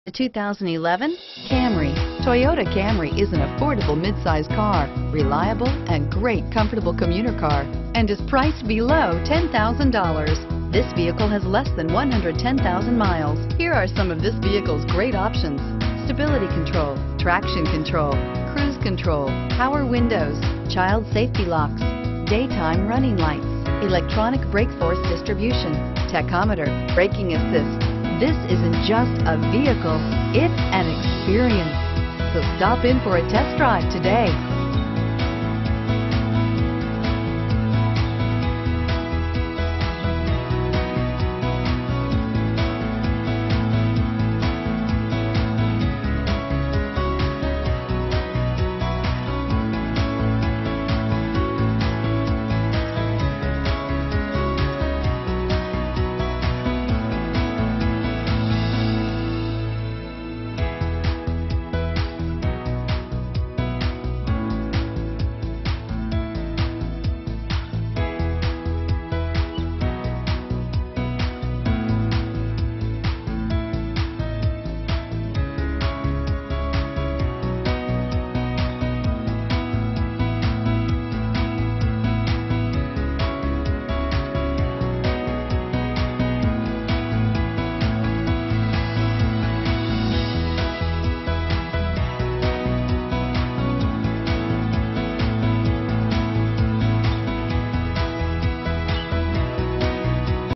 The 2011 Camry. Toyota Camry is an affordable midsize car, reliable and great comfortable commuter car, and is priced below $10,000. This vehicle has less than 110,000 miles. Here are some of this vehicle's great options: stability control, traction control, cruise control, power windows, child safety locks, daytime running lights, electronic brake force distribution, tachometer, braking assist. This isn't just a vehicle, it's an experience. So stop in for a test drive today.